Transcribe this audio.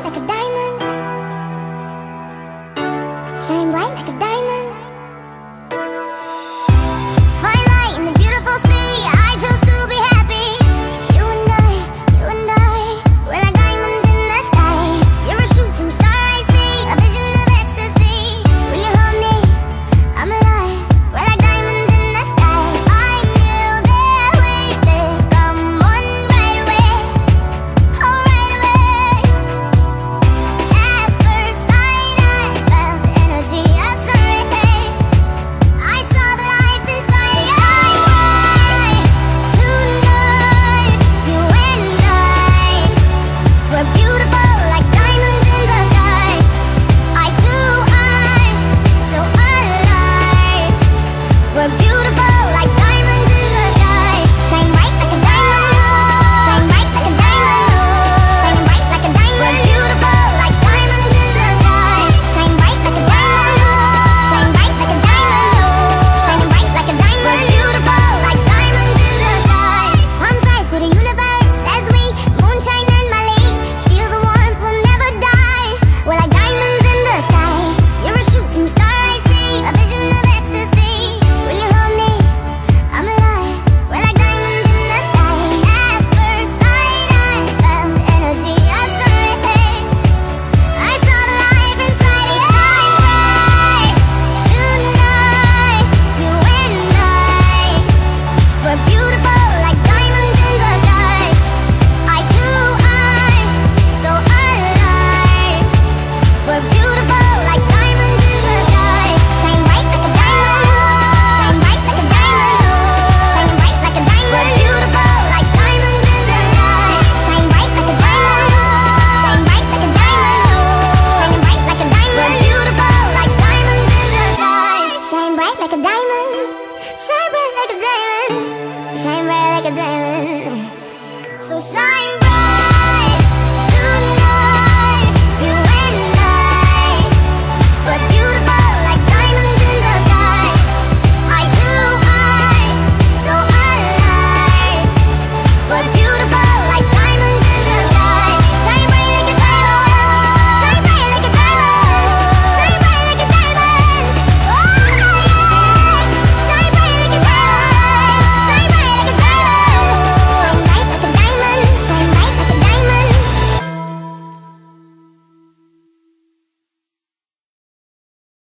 like a diamond. Shine bright like a diamond. Fine light in the beautiful sea. I chose to be happy. You and I, we're like diamonds in the sky. You're a shooting star I see, a vision of ecstasy. When you hold me, I'm alive. We're like diamonds in the sky. I knew that we'd become one right away. Oh, right away. At first sight, I felt the energy of sun rays. I saw the life inside. So shine bright tonight. You and I, we're beautiful like diamonds in the sky. Eye to eye, so alive. We're beautiful like diamonds in the sky. Shine bright like a diamond. Shine bright like a diamond. Shining bright like a diamond. We're beautiful like diamonds in the sky. Shine bright like a diamond. Shine bright like a diamond. Shining bright like a diamond. We're beautiful like diamonds in the sky. Palms rise to the universe as we moonshine and Mali. Feel the warmth, we'll never die. We're like diamonds in the sky. You're a shooting star I see, a vision of ecstasy. When you hold me, I'm alive. We're like diamonds in the sky. At first sight, I felt the energy of sun rays. I saw the life inside. So shine bright tonight. You and I, we're beautiful like diamonds in the sky. Eye to eye, so alive. We're beautiful like diamonds in the sky. Shine bright like a diamond. Shine bright like a diamond. Shining bright like a diamond. We're beautiful like diamonds in the sky. Shine bright like a diamond. Shine bright like a diamond. Shining bright like a diamond. We're beautiful like diamonds in the sky. Shine bright like a diamond. Shine bright like a diamond. Shine bright like a diamond. So shine bright.